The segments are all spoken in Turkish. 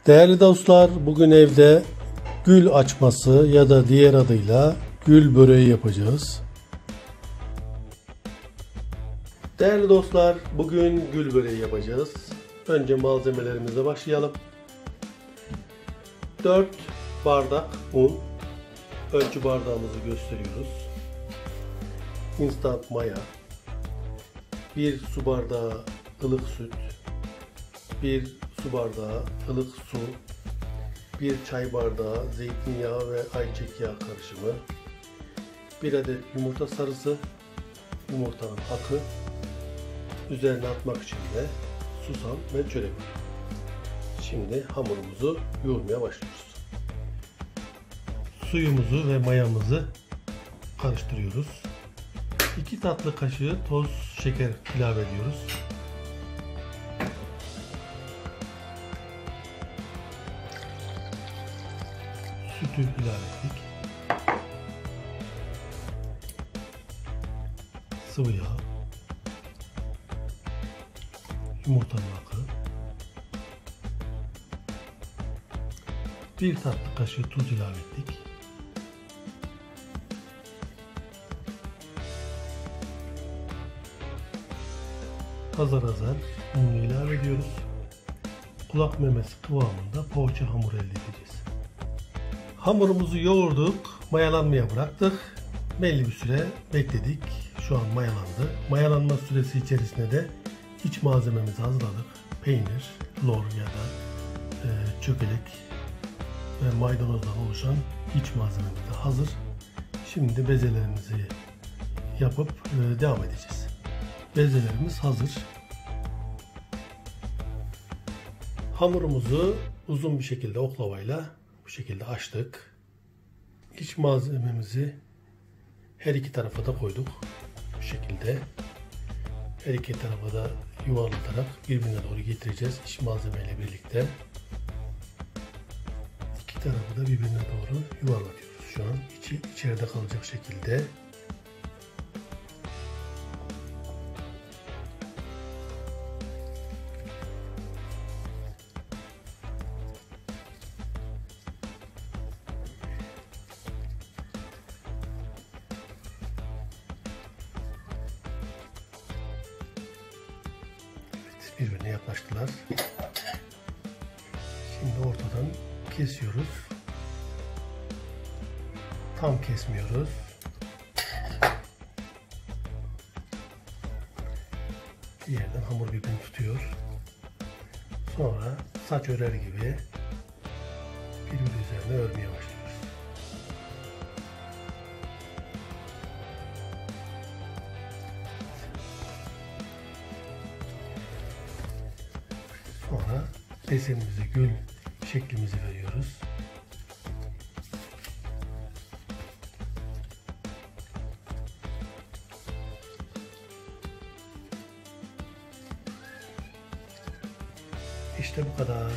Değerli dostlar, bugün evde gül açması ya da diğer adıyla gül böreği yapacağız. Değerli dostlar, bugün gül böreği yapacağız. Önce malzemelerimize başlayalım. 4 bardak un, ölçü bardağımızı gösteriyoruz. Instant maya, 1 su bardağı ılık süt, 1 su bardağı ılık su, 1 çay bardağı zeytinyağı ve ayçiçek yağı karışımı, 1 adet yumurta sarısı, yumurtanın akı, üzerine atmak için de susam ve çörek. Şimdi hamurumuzu yoğurmaya başlıyoruz. Suyumuzu ve mayamızı karıştırıyoruz. 2 tatlı kaşığı toz şeker ilave ediyoruz. Sütü ilave ettik. Sıvı yağ, yumurtanın akı, 1 tatlı kaşığı tuz ilave ettik. Azar azar unu ilave ediyoruz. Kulak memesi kıvamında poğaça hamuru elde edeceğiz. Hamurumuzu yoğurduk, mayalanmaya bıraktık. Belli bir süre bekledik. Şu an mayalandı. Mayalanma süresi içerisinde de iç malzememizi hazırladık. Peynir, lor ya da çökelek ve maydanozdan oluşan iç malzememiz de hazır. Şimdi bezelerimizi yapıp devam edeceğiz. Bezelerimiz hazır. Hamurumuzu uzun bir şekilde oklavayla bu şekilde açtık. İç malzememizi her iki tarafa da koyduk. Bu şekilde her iki tarafa da yuvarlatarak birbirine doğru getireceğiz iç malzemeyle birlikte. İki tarafı da birbirine doğru yuvarlatıyoruz. Şu an içeride kalacak şekilde. Birbirine yaklaştılar. Şimdi ortadan kesiyoruz. Tam kesmiyoruz. Bir yerden hamur birbirini tutuyor. Sonra saç örer gibi birbiri üzerine örmeye başlıyoruz. Sonra desenimize gül şeklimizi veriyoruz. İşte bu kadar.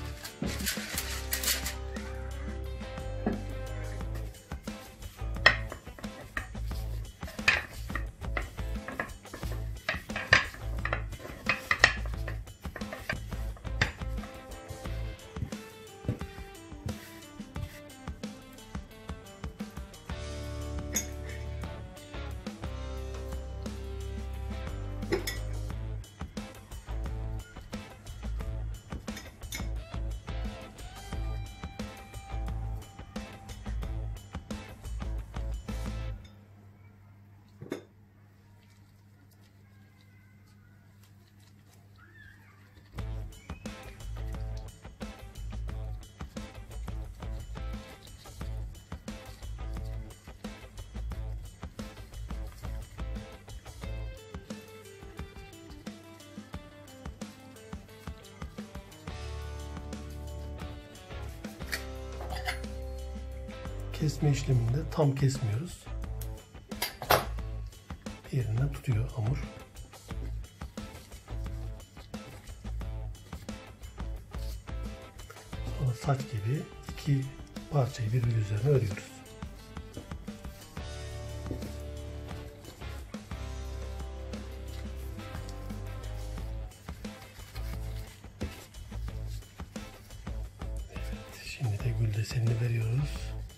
Kesme işleminde tam kesmiyoruz. Yerinden tutuyor hamur. Sonra saç gibi iki parçayı birbiri üzerine örüyoruz. gül desenini veriyoruz.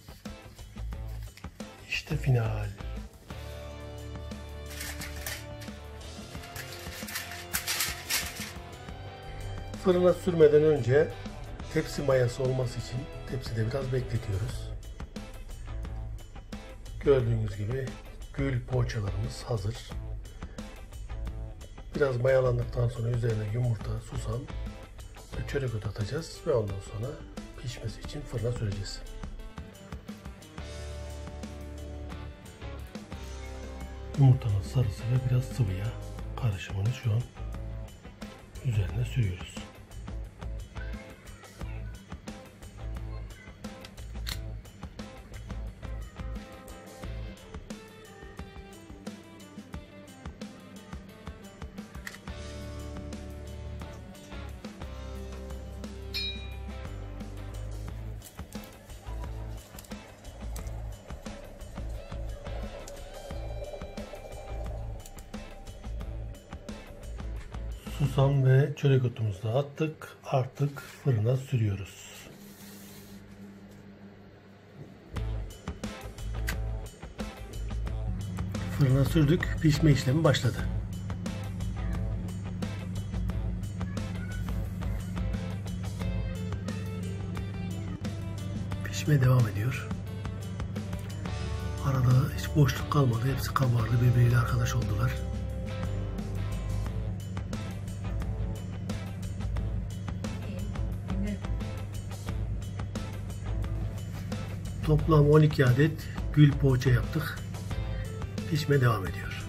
İşte final. Fırına sürmeden önce tepsi mayası olması için tepside biraz bekletiyoruz. Gördüğünüz gibi gül poğaçalarımız hazır. Biraz mayalandıktan sonra üzerine yumurta, susam ve çörek otu atacağız ve ondan sonra pişmesi için fırına süreceğiz. Yumurtanın sarısı ve biraz sıvı yağ karışımını şu an üzerine sürüyoruz. Susam ve çörek otumuzu da attık. Artık fırına sürüyoruz. Fırına sürdük. Pişme işlemi başladı. Pişmeye devam ediyor. Arada hiç boşluk kalmadı. Hepsi kabardı. Birbiriyle arkadaş oldular. Toplam 12 adet gül poğaça yaptık. Pişmeye devam ediyor.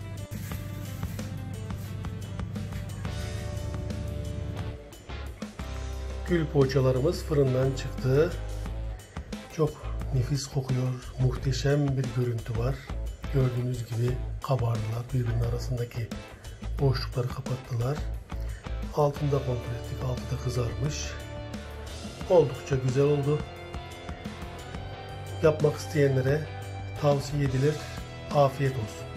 Gül poğaçalarımız fırından çıktı. Çok nefis kokuyor. Muhteşem bir görüntü var. Gördüğünüz gibi kabardılar. Birbirinin arasındaki boşlukları kapattılar. Altında kontrol ettik. Altı da kızarmış. Oldukça güzel oldu. Yapmak isteyenlere tavsiye edilir. Afiyet olsun.